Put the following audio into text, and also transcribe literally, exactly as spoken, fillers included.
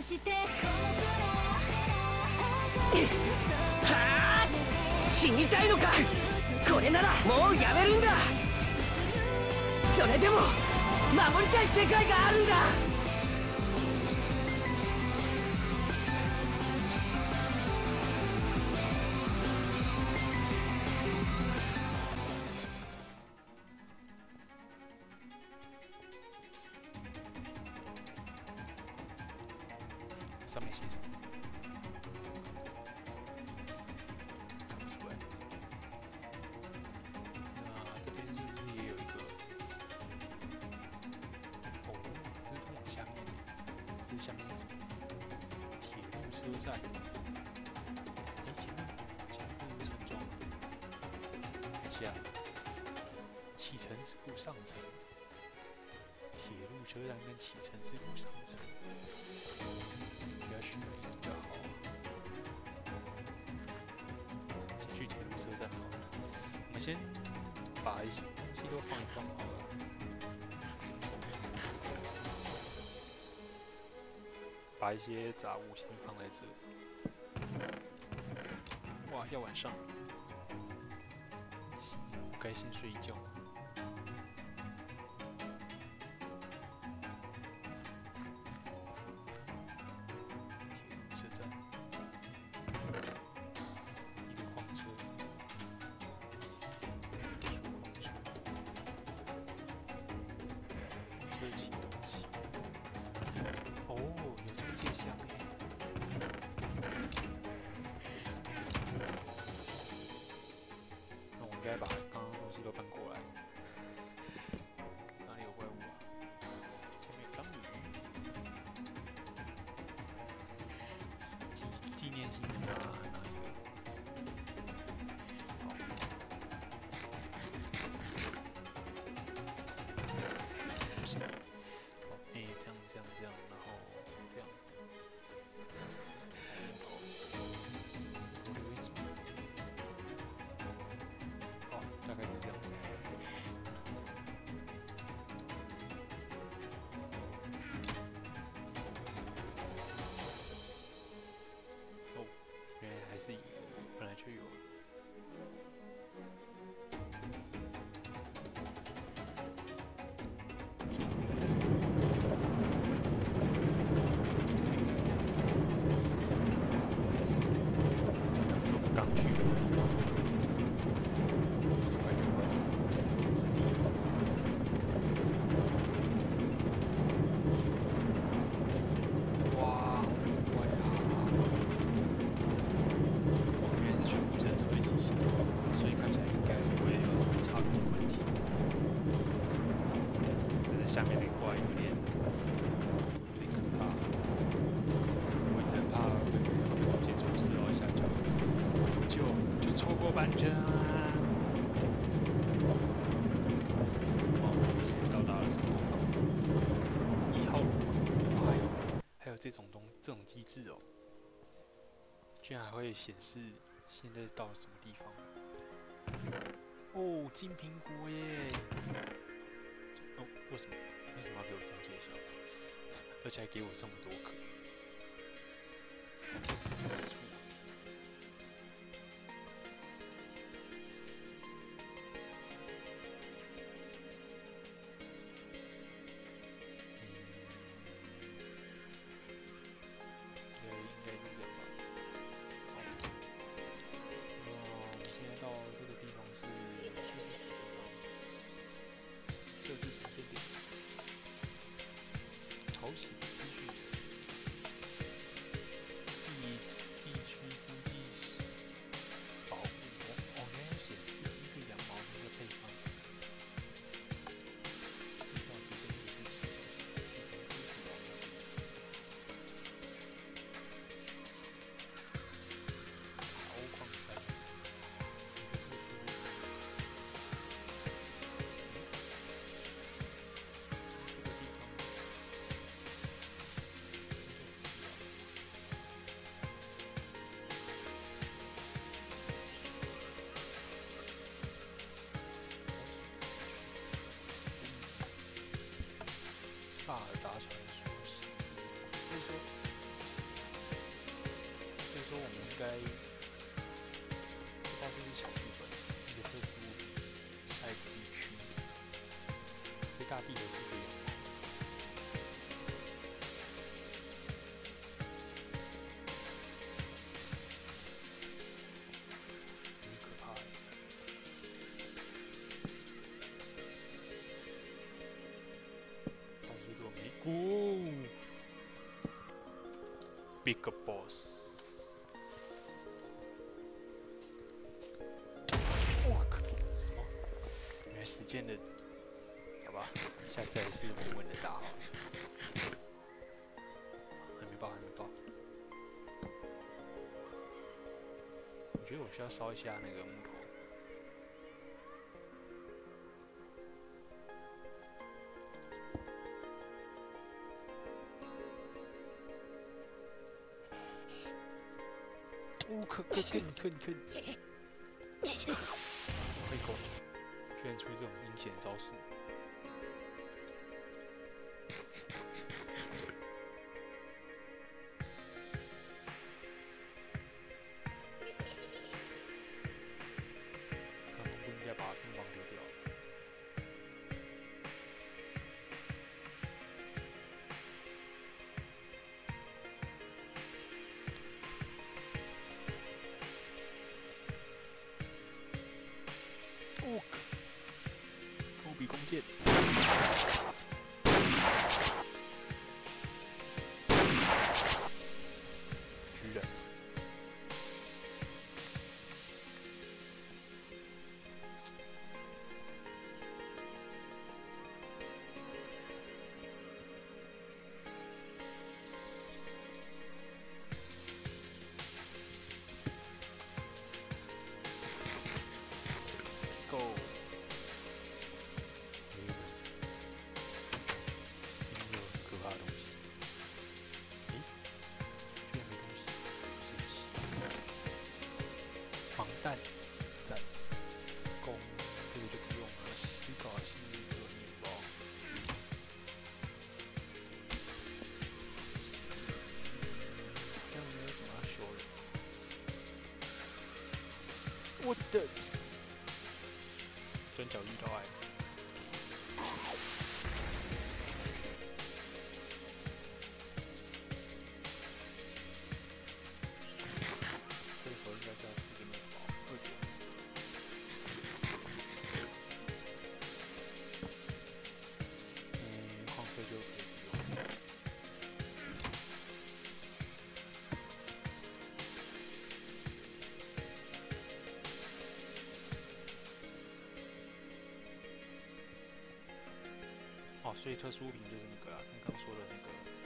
はあ、死にたいのか。これならもうやめるんだ。それでも守りたい世界があるんだ。 上面写什么？看不出来。那这边是不是也有一个？哦，这是通往下面。这是下面是什么？铁路车站。哎，前面前面这是村庄。看一下，启程之路上层。铁路车站跟启程之路上层。要选哪一个比较好啊？先去铁路车站好了。我们先把一些东西都放一放好了。把一些杂物先放在这里。哇，要晚上，我该先睡一觉。应该把刚刚的东西都搬过来。哪里有怪物啊？前面有章鱼。纪纪念性的拿拿一个。好。不是。好，哎，这样这样这样，然后这样。大概是这样。哦，原来还是本来就有。刚去。下面那块有点有点可怕，我一直很怕会接触死然后下脚，就就错过班车啊！哦，现在到达了什么地方？一号路，哎呦，还有这种东这种机制哦，居然还会显示现在到了什么地方？哦，金苹果耶！哦，为什么？为什么要给我这样介绍？而且还给我这么多颗，什么不死之处？对，应该是这样吧。好，那我们现在到这个地方是这是什么地方？设置常见点。讨喜资讯，地地区经济保护哦，哦，原来显示依据羊毛那个配方，遇到时间也是是从基础网络。欧矿山，萨尔达传说是，就是说该不知道这是小日本一个特殊下一个地区，所以大地的这个有。 哦 ，Big Boss， 我靠，什么？原来时间的，好吧，下次还是稳稳的打好了。还没爆，还没爆。我觉得我需要烧一下那个木头。 哦，可可可，你可你可以，可以够，居然出这种阴险招数。刚刚不应该把乒乓丢掉。 哦，跟我比弓箭。居然。Go。 可怕的东西。诶，居然没东西，神奇。防弹赞，弓这个就不用了，思考是一个面包。这样没有什么要修的。我的。 转角遇到爱。这个时候应该是要吃个面包，二点。嗯，黄色就可以不用。哦，所以特殊物品就是那个啊，刚刚说的那个。